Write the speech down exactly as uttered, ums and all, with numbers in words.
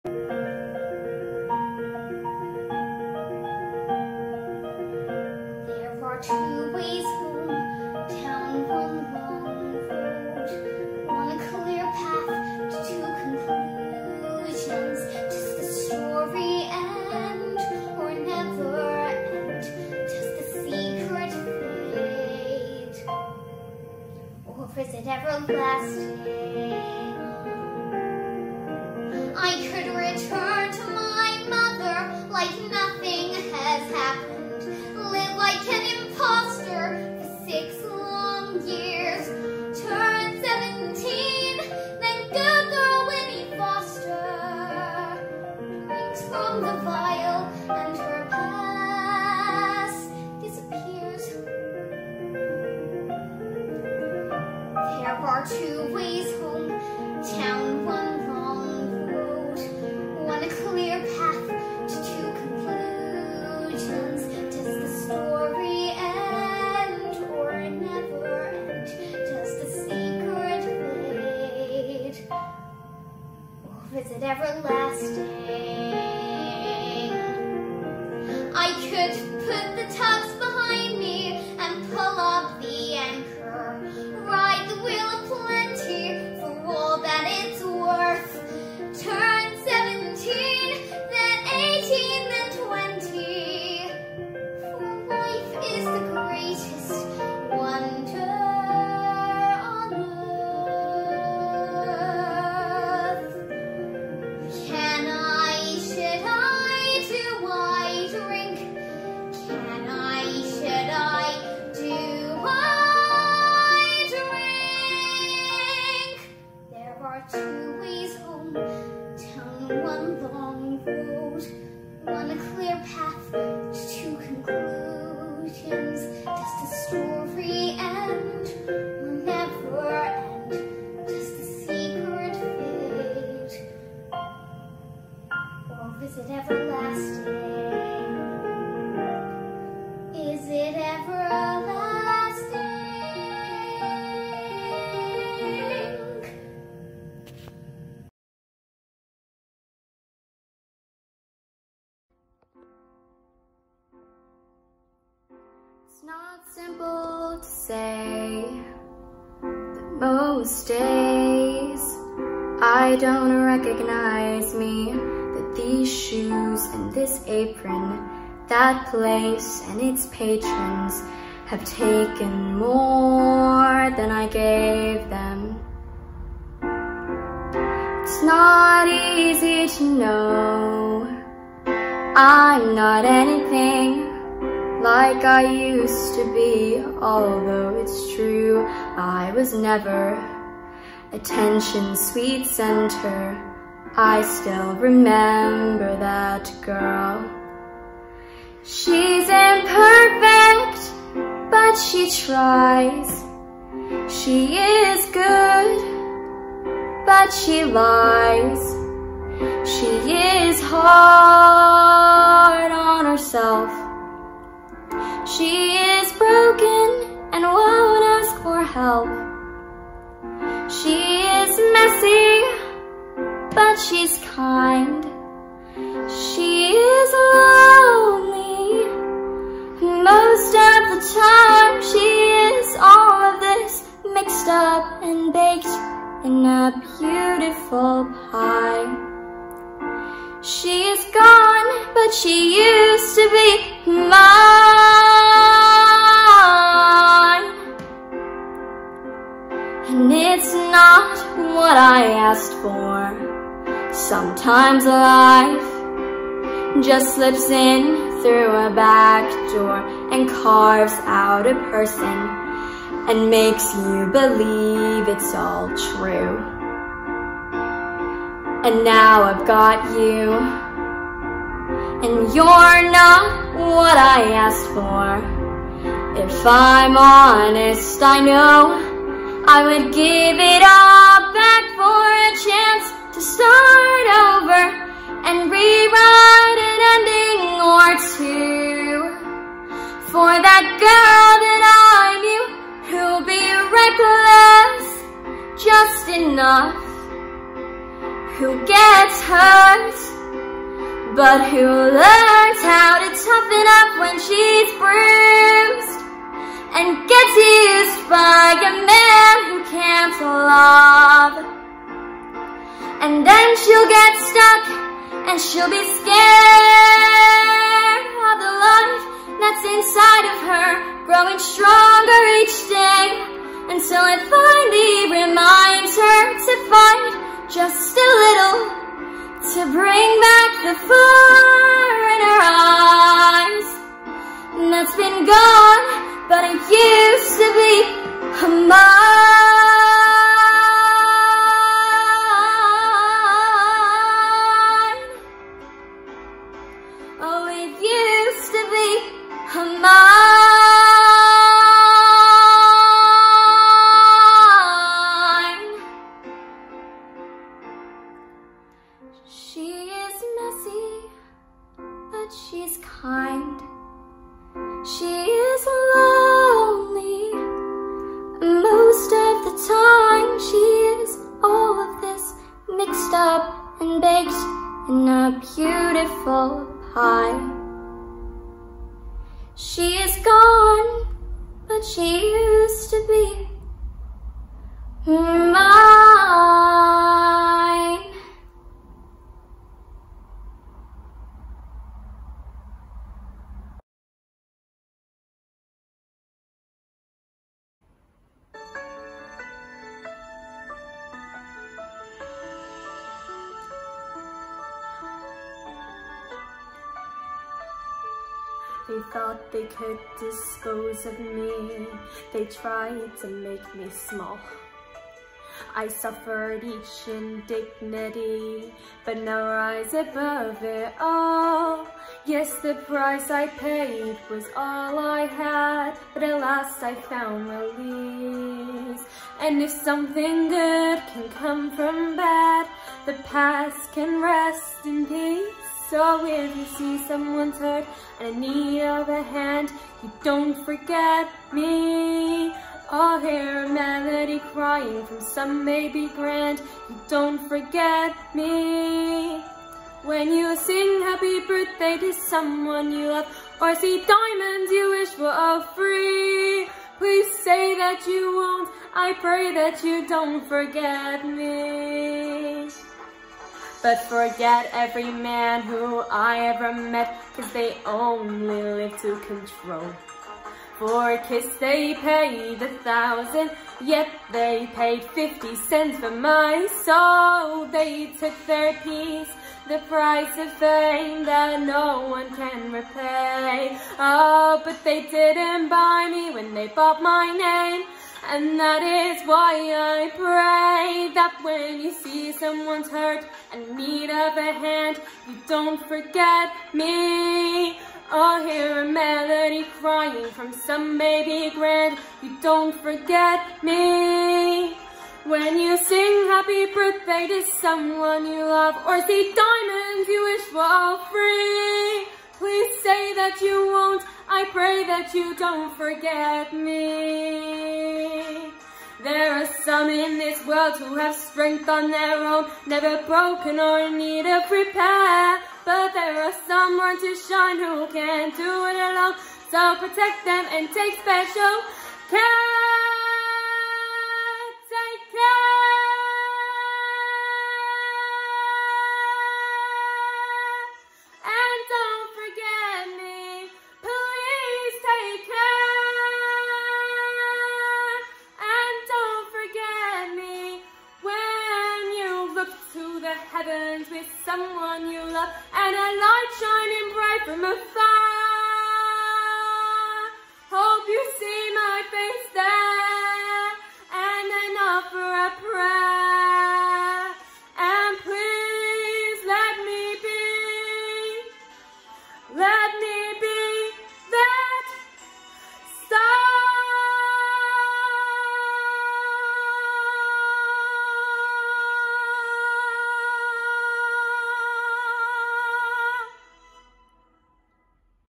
There are two ways home, down one long road, on a clear path to two conclusions. Does the story end or never end? Does the secret fade, or is it everlasting? I could return to my mother like nothing has happened, live like an imposter for six long years, turn seventeen, then Google Winnie Foster, drinks from the vial and her past disappears. There are two ways home, down one long road, one a clear path to two conclusions. Does the story end or never end? Does the secret fade, or is it everlasting? I could put the tugs behind me and pull up the anchor, ride the wheel of plenty for all that it's worth, turn seventeen, then eighteen, then twenty, for life is the greatest wonder on earth. Can I, should I, do I drink? Can I, should I, do I drink? There are two ways home, down one long road, one a clear path to two conclusions. Does the story end or never end? Does the secret fade, or is it everlasting? Is it everlasting? It's not simple to say that most days I don't recognize me, that these shoes and this apron, that place and its patrons have taken more than I gave them. It's not easy to know I'm not anything like I used to be, although it's true I was never attention's sweet center. I still remember that girl. She's imperfect, but she tries. She is good, but she lies. She is hard on herself. She is broken and won't ask for help. She is messy, but she's kind. She is lonely most of the time. She is all of this mixed up and baked in a beautiful pie. She is gone, but she used to be mine. And it's not what I asked for. Sometimes life just slips in through a back door and carves out a person and makes you believe it's all true. And now I've got you, and you're not what I asked for. If I'm honest, I know I would give it all back for a chance to start over and rewrite an ending or two for that girl that I knew who'll be reckless just enough, who gets hurt, but who learns how to toughen up when she's bruised, and gets used by a man who can't love. And then she'll get stuck, and she'll be scared of the life that's inside of her, growing stronger each day, until it finally reminds her to fight just a little, to bring back the fire in her eyes that's been gone, but it used to be mine. Oh, it used to be mine. She is messy, but she's kind. She is lonely most of the time. She is all of this mixed up and baked in a beautiful pie. She is gone, but she used to be mine. They thought they could dispose of me. They tried to make me small. I suffered each indignity, but now rise above it all. Yes, the price I paid was all I had, but at last I found release. And if something good can come from bad, the past can rest in peace. So if you see someone's hurt and in need of a hand, you don't forget me. Or hear a melody crying from some baby grand, you don't forget me. When you sing happy birthday to someone you love, or see diamonds you wish were all free, please say that you won't. I pray that you don't forget me. But forget every man who I ever met, 'cause they only live to control. For a kiss they paid a thousand, yet they paid fifty cents for my soul. They took their piece, the price of fame that no one can repay. Oh, but they didn't buy me when they bought my name. And that is why I pray that when you see someone's hurt and in need of a hand, you don't forget me. Or hear a melody crying from some baby grand, you don't forget me. When you sing happy birthday to someone you love, or see diamonds you wish were all free, please say that you won't. I pray that you don't forget me. There are some in this world who have strength on their own, never broken or in need of repair. But there are some born to shine who can't do it alone. So protect them and take special care. Take care. And don't forget me. Please take care. And don't forget me. When you look to the heavens with someone you love, and a light shining bright from afar,